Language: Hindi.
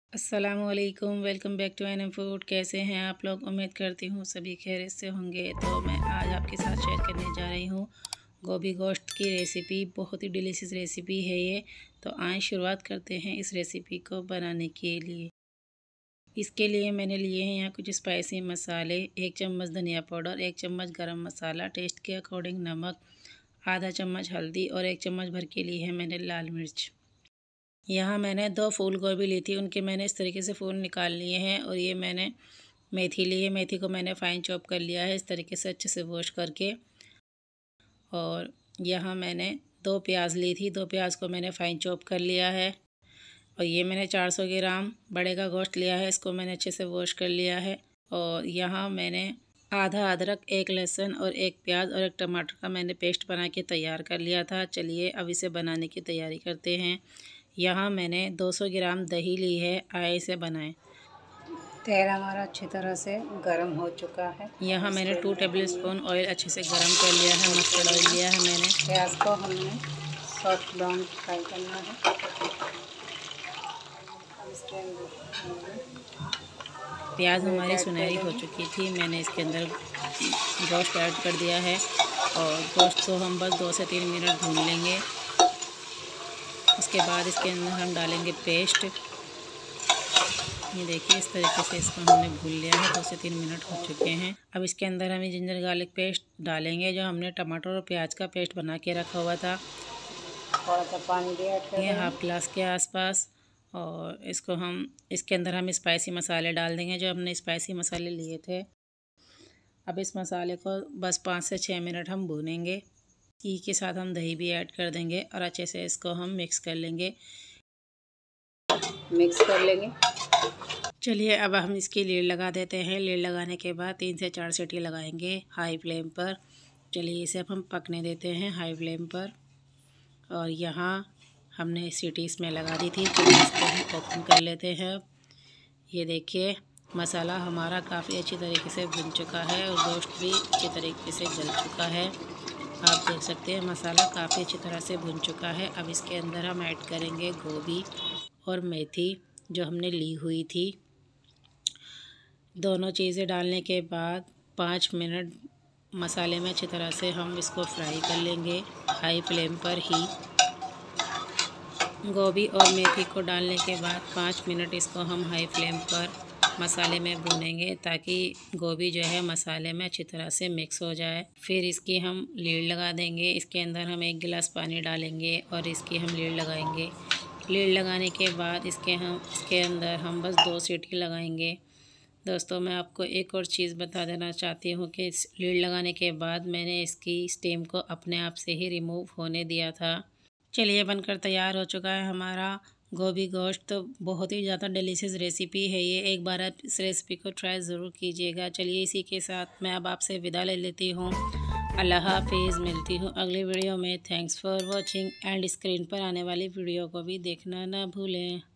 अस्सलामुअलैकुम, welcome back to NM food. कैसे हैं आप लोग? उम्मीद करती हूँ सभी खैरियत से होंगे। तो मैं आज आपके साथ शेयर करने जा रही हूँ गोभी गोश्त की रेसिपी। बहुत ही डिलीशियस रेसिपी है ये। तो आइए शुरुआत करते हैं इस रेसिपी को बनाने के लिए। इसके लिए मैंने लिए हैं यहाँ कुछ स्पाइसी मसाले, 1 चम्मच धनिया पाउडर, 1 चम्मच गरम मसाला, टेस्ट के अकॉर्डिंग नमक, आधा चम्मच हल्दी और 1 चम्मच भर के लिए है मैंने लाल मिर्च। यहाँ मैंने 2 फूल गोभी ली थी, उनके मैंने इस तरीके से फूल निकाल लिए हैं। और ये मैंने मेथी ली है, मेथी को मैंने फ़ाइन चॉप कर लिया है इस तरीके से अच्छे से वॉश करके। और यहाँ मैंने 2 प्याज ली थी, 2 प्याज को मैंने फ़ाइन चॉप कर लिया है। और ये मैंने 400 ग्राम बड़े का गोश्त लिया है, इसको मैंने अच्छे से वॉश कर लिया है। और यहाँ मैंने आधा अदरक, 1 लहसुन और 1 प्याज और 1 टमाटर का मैंने पेस्ट बना के तैयार कर लिया था। चलिए अब इसे बनाने की तैयारी करते हैं। यहाँ मैंने 200 ग्राम दही ली है, आए इसे बनाएं। तेल हमारा अच्छी तरह से गर्म हो चुका है। यहाँ मैंने 2 टेबलस्पून ऑयल अच्छे से गर्म कर लिया है, मस्टर्ड ऑयल लिया है मैंने। प्याज को हमने सॉफ्ट ब्राउन फ्राई करना है। प्याज हमारी सुनहरी हो चुकी थी, मैंने इसके अंदर गोश्त ऐड कर दिया है। और गोश्त को हम बस 2 से 3 मिनट भून लेंगे। उसके बाद इसके अंदर हम डालेंगे पेस्ट। ये देखिए इस तरीके से इसको हमने भून लिया है, 2 से 3 मिनट हो चुके हैं। अब इसके अंदर हम जिंजर गार्लिक पेस्ट डालेंगे, जो हमने टमाटर और प्याज का पेस्ट बना के रखा हुआ था। थोड़ा सा पानी भी ऐड करेंगे, हाफ गिलास के आसपास। और इसको हम इसके अंदर हम स्पाइसी मसाले डाल देंगे, जो हमने स्पाइसी मसाले लिए थे। अब इस मसाले को बस 5 से 6 मिनट हम भूनेंगे। घी के साथ हम दही भी ऐड कर देंगे और अच्छे से इसको हम मिक्स कर लेंगे। चलिए अब हम इसकी लीड लगा देते हैं। लीड लगाने के बाद 3 से 4 सीटी लगाएंगे हाई फ्लेम पर। चलिए इसे अब हम पकने देते हैं हाई फ्लेम पर। और यहाँ हमने सीटी इसमें लगा दी थी, तो इसको हम ओपन कर लेते हैं। ये देखिए मसाला हमारा काफ़ी अच्छी तरीके से भुन चुका है और गोश्त भी अच्छी तरीके से गल चुका है। आप देख सकते हैं मसाला काफ़ी अच्छी तरह से भुन चुका है। अब इसके अंदर हम ऐड करेंगे गोभी और मेथी जो हमने ली हुई थी। दोनों चीज़ें डालने के बाद 5 मिनट मसाले में अच्छी तरह से हम इसको फ्राई कर लेंगे हाई फ्लेम पर ही। गोभी और मेथी को डालने के बाद 5 मिनट इसको हम हाई फ्लेम पर मसाले में भूनेंगे, ताकि गोभी जो है मसाले में अच्छी तरह से मिक्स हो जाए। फिर इसकी हम लीड लगा देंगे। इसके अंदर हम 1 गिलास पानी डालेंगे और इसकी हम लीड लगाएंगे। लीड लगाने के बाद इसके अंदर हम बस 2 सीटी लगाएंगे। दोस्तों मैं आपको एक और चीज़ बता देना चाहती हूँ कि इस लीड लगाने के बाद मैंने इसकी स्टीम को अपने आप से ही रिमूव होने दिया था। चलिए बनकर तैयार हो चुका है हमारा गोभी गोश्त। तो बहुत ही ज़्यादा डिलीशियस रेसिपी है ये, एक बार आप इस रेसिपी को ट्राई ज़रूर कीजिएगा। चलिए इसी के साथ मैं अब आपसे विदा ले लेती हूँ। अल्लाह हाफिज़। मिलती हूँ अगली वीडियो में। Thanks for watching and screen पर आने वाली वीडियो को भी देखना ना भूलें।